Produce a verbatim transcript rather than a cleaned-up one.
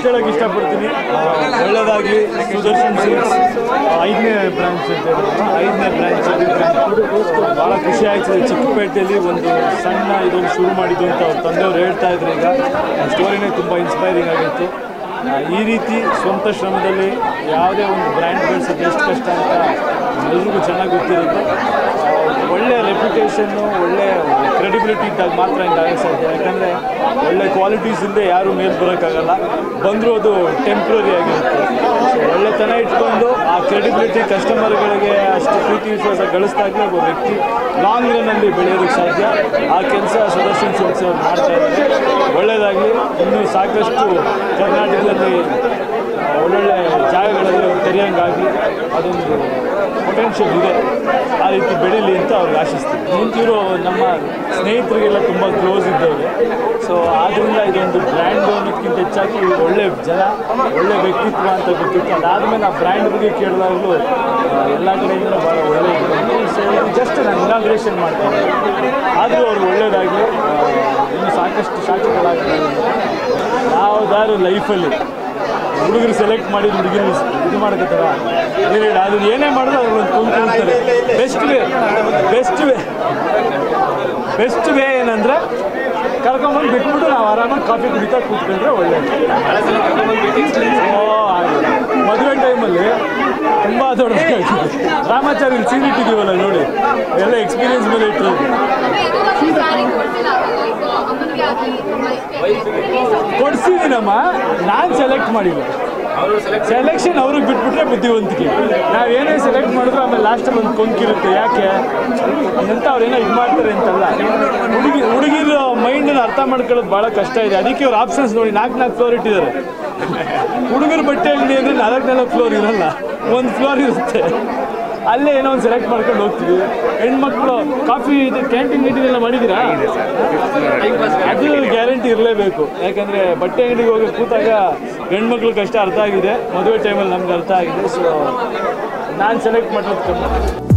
ಇಷ್ಟು ಹೇಳೋಕ್ಕೆ ಇಷ್ಟಪಡ್ತೀನಿ, ಒಳ್ಳೆಯದಾಗಲಿ. ಸುದರ್ಶನ್ ಸಿಲ್ಕ್ಸ್ ಐದನೇ ಬ್ರಾಂಚ್ ಅಂತ ಹೇಳಿದ್ರು, ಐದನೇ ಬ್ರಾಂಚ್ ಭಾಳ ಖುಷಿ ಆಗ್ತದೆ. ಚಿಕ್ಕಪೇಟೆಯಲ್ಲಿ ಒಂದು ಸಣ್ಣ ಇದನ್ನು ಶುರು ಮಾಡಿದ್ದು ಅಂತ ಅವ್ರ ತಂದೆಯವರು ಹೇಳ್ತಾ ಇದ್ರು. ಈಗ ಸ್ಟೋರಿನೇ ತುಂಬ ಇನ್ಸ್ಪೈರಿಂಗ್ ಆಗಿತ್ತು. ಈ ರೀತಿ ಸ್ವಂತ ಶ್ರಮದಲ್ಲಿ ಯಾವುದೇ ಒಂದು ಬ್ರ್ಯಾಂಡ್ ಬೆಳೆಸೋದು ಎಷ್ಟು ಕಷ್ಟ ಅಂತ ಎಲ್ರಿಗೂ ಚೆನ್ನಾಗಿ ಗೊತ್ತಿರುತ್ತೆ. ಒಳ್ಳೆಯ ರೆಪ್ಯುಟೇಷನ್ನು, ಒಳ್ಳೆ ಕ್ರೆಡಿಬಿಲಿಟಿ ಇದ್ದಾಗ ಮಾತ್ರ ಹಿಂಗೆ ಆಗಕ್ಕೆ ಸಾಧ್ಯ. ಯಾಕಂದರೆ ಒಳ್ಳೆ ಕ್ವಾಲಿಟೀಸ್ ಇಲ್ಲದೆ ಯಾರೂ ಮೇಲೆ ಬರೋಕ್ಕಾಗಲ್ಲ, ಬಂದರೂ ಅದು ಟೆಂಪ್ರರಿ ಆಗಿರುತ್ತೆ. ಸೊ ಒಳ್ಳೆತನ ಇಟ್ಕೊಂಡು ಆ ಕ್ರೆಡಿಬಿಲಿಟಿ ಕಸ್ಟಮರ್ಗಳಿಗೆ ಅಷ್ಟು ಪ್ರೀತಿ ವಿಶ್ವಾಸ ಗಳಿಸ್ದಾಗಲೇ ಒಬ್ಬ ವ್ಯಕ್ತಿ ಲಾಂಗ್ ರನ್ನಲ್ಲಿ ಬೆಳೆಯೋದಕ್ಕೆ ಸಾಧ್ಯ. ಆ ಕೆಲಸ ಸುದರ್ಶನ್ ಸಿಲ್ಕ್ಸ್ ಅವ್ರು ಮಾಡ್ತಾ ಇದ್ದಾರೆ. ಒಳ್ಳೆಯದಾಗಲಿ. ಇನ್ನೂ ಸಾಕಷ್ಟು ಕರ್ನಾಟಕದಲ್ಲಿ ಒಳ್ಳೊಳ್ಳೆ ಜಾಗಗಳಲ್ಲಿ ಅವ್ರು ತೆರೆಯೋಂಗಾಗಿ ಅದೊಂದು ಪೊಟೆನ್ಷಿಯಲ್ ಇದೆ. ಆ ರೀತಿ ಬೆಳೀಲಿ ಅಂತ ಅವ್ರಿಗೆ ಆಶಿಸ್ತೀವಿ. ಮುಂಚಿರೋ ನಮ್ಮ ಸ್ನೇಹಿತರಿಗೆಲ್ಲ ತುಂಬ ಕ್ಲೋಸ್ ಇದ್ದವ್ರೆ. ಸೊ ಆದ್ದರಿಂದ ಇದೊಂದು ಬ್ರ್ಯಾಂಡ್ ಅನ್ನೋದಕ್ಕಿಂತ ಹೆಚ್ಚಾಗಿ ಒಳ್ಳೆ ಜನ, ಒಳ್ಳೆ ವ್ಯಕ್ತಿತ್ವ ಅಂತ ಗೊತ್ತಿತ್ತು. ಅದಾದಮೇಲೆ ಆ ಬ್ರ್ಯಾಂಡ್ ಬಗ್ಗೆ ಕೇಳಿದಾಗಲೂ ಎಲ್ಲ ಕಡೆಯಿಂದ ಭಾಳ ಒಳ್ಳೆಯದು. ಸೊ ಜಸ್ಟ್ ನಾನು ಇನಾಗ್ರೇಷನ್ ಮಾಡ್ತೀನಿ. ಆದರೂ ಅವ್ರಿಗೆ ಒಳ್ಳೆಯದಾಗಲಿ. ಇನ್ನು ಸಾಕಷ್ಟು ಸಾಕ್ಷಿಗಳಾಗ್ತದೆ. ಯಾವುದಾದ್ರು ಲೈಫಲ್ಲಿ ಹುಡುಗರು ಸೆಲೆಕ್ಟ್ ಮಾಡಿದ ಹುಡುಗಿರು ಇದು ಮಾಡಕತ್ತಾರ ಏನು ಹೇಳಿ, ಅದನ್ನು ಏನೇ ಮಾಡಿದ್ರು ಅದ್ರೊಂದು ಕೊಂಡ್ಕೊಳ್ತಾರೆ. Best way best way best way ಏನಂದರೆ ಕರ್ಕೊಂಬಂದು ಬಿಟ್ಬಿಟ್ಟು ನಾವು ಆರಾಮಾಗಿ ಕಾಫಿ ಕುಡಿತಾ ಕೂತ್ಕೊಂಡ್ರೆ ಒಳ್ಳೆಯದು. ಮದುವೆ ಟೈಮಲ್ಲಿ ತುಂಬ ದೊಡ್ಡದಾಗಿದೆ. ರಾಮಾಚಾರ್ಯ ಇಲ್ಲಿ ಸೀನ್ ಇಟ್ಟಿದ್ದೀವಲ್ಲ ನೋಡಿ, ಎಲ್ಲ ಎಕ್ಸ್ಪೀರಿಯನ್ಸ್ ಮೇಲೆ ಇಟ್ಟರು. ಕೊಡ್ಸಿದ್ದೀನಮ್ಮ, ನಾನು ಸೆಲೆಕ್ಟ್ ಮಾಡಿಲ್ಲ. ಸೆಲೆಕ್ಷನ್ ಅವ್ರಿಗೆ ಬಿಟ್ಬಿಟ್ರೆ ಬುದ್ಧಿವಂತಿಕೆ. ನಾವೇನೇ ಸೆಲೆಕ್ಟ್ ಮಾಡಿದ್ರು ಆಮೇಲೆ ಲಾಸ್ಟಲ್ಲಿ ಒಂದು ಕೊಂಕಿರುತ್ತೆ. ಯಾಕೆ ಅಂತ ಅವ್ರೇನೋ ಇದು ಮಾಡ್ತಾರೆ ಅಂತಲ್ಲ. ಹುಡುಗಿ ಹುಡುಗಿರ ಮೈಂಡನ್ನು ಅರ್ಥ ಮಾಡ್ಕೊಳ್ಳೋದು ಭಾಳ ಕಷ್ಟ ಇದೆ. ಅದಕ್ಕೆ ಅವ್ರು ಆಪ್ಷನ್ಸ್ ನೋಡಿ ನಾಲ್ಕು ನಾಲ್ಕು ಫ್ಲೋರ್ ಇಟ್ಟಿದ್ದಾರೆ. ಹುಡುಗರ ಬಟ್ಟೆ ಅಂಗಡಿ ಅಂದರೆ ನಾಲ್ಕು ನಾಲ್ಕು ಫ್ಲೋರ್ ಇರಲ್ಲ, ಒಂದು ಫ್ಲೋರ್ ಇರುತ್ತೆ. ಅಲ್ಲೇ ಏನೋ ಒಂದು ಸೆಲೆಕ್ಟ್ ಮಾಡ್ಕೊಂಡು ಹೋಗ್ತೀವಿ. ಹೆಣ್ಮಕ್ಳು ಕಾಫಿ ಇದು ಕ್ಯಾಂಟೀನ್ ಮೀಟಿಂಗ್ ಮಾಡಿದ್ದೀರಾ? ಅದು ಗ್ಯಾರಂಟಿ ಇರಲೇಬೇಕು. ಯಾಕಂದರೆ ಬಟ್ಟೆ ಅಂಗಡಿಗೆ ಹೋಗಿ ಕೂತಾಗ ಹೆಣ್ಮಕ್ಳು ಕಷ್ಟ ಅರ್ಥ ಆಗಿದೆ, ಮದುವೆ ಟೈಮಲ್ಲಿ ನಮ್ಗೆ ಅರ್ಥ ಆಗಿದೆ. ಸೊ ನಾನು ಸೆಲೆಕ್ಟ್ ಮಾಡೋದು ಕಮ್ಮಿ.